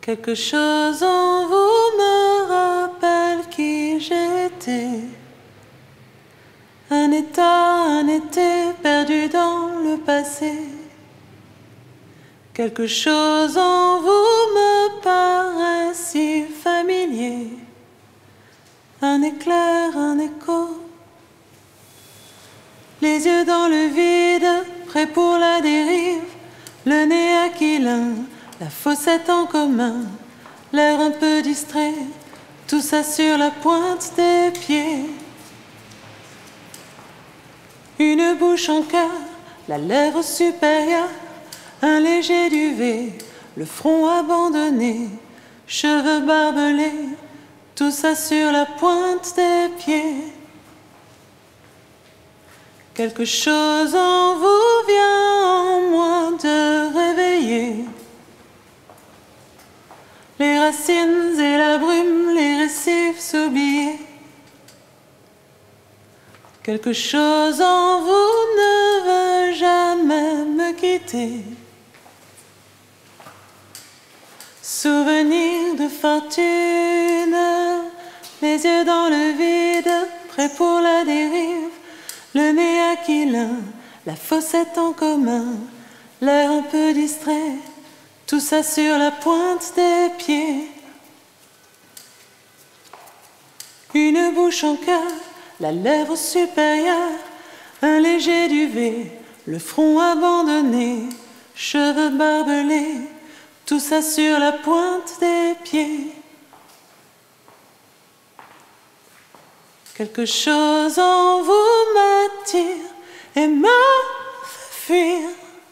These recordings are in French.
Quelque chose en vous me rappelle qui j'étais. Un état, un été perdu dans le passé. Quelque chose en vous me paraît si familier. Un éclair, un écho. Les yeux dans le vide, prêts pour la dérive. Le nez aquilin, la fossette en commun. L'air un peu distrait, tout ça sur la pointe des pieds. Une bouche en cœur, la lèvre supérieure. Un léger duvet, le front abandonné. Cheveux barbelés, tout ça sur la pointe des pieds. Quelque chose en vous vient en moi de réveiller. Les racines et la brume, les récifs s'oublier. Quelque chose en vous ne veut jamais me quitter. Souvenir de fortune, les yeux dans le vide, prêts pour la dérive. Le nez aquilin, la fossette en commun, l'air un peu distrait, tout ça sur la pointe des pieds. Une bouche en cœur, la lèvre supérieure, un léger duvet, le front abandonné, cheveux barbelés, tout ça sur la pointe des pieds. Quelque chose en vous m'attire et me fait fuir.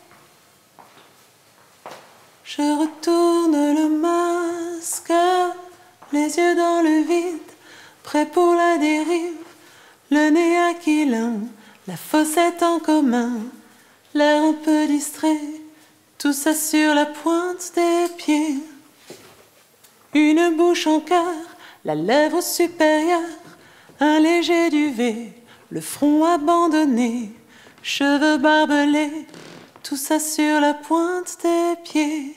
Je retourne le masque, les yeux dans le vide, prêts pour la dérive. Le nez aquilin, la fossette en commun, l'air un peu distrait, tout ça sur la pointe des pieds. Une bouche en cœur, la lèvre supérieure, un léger duvet, le front abandonné, cheveux barbelés, tout ça sur la pointe des pieds.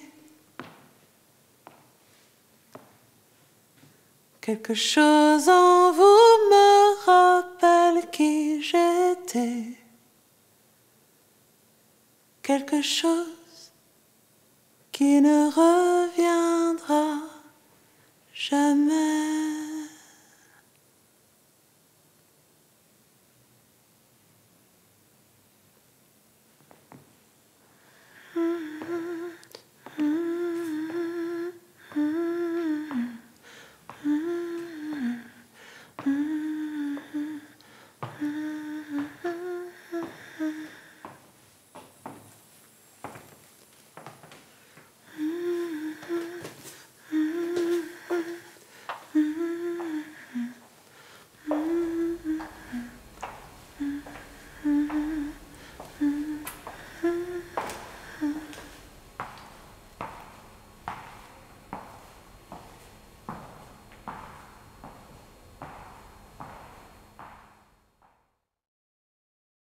Quelque chose en vous me rappelle qui j'étais. Quelque chose qui ne revient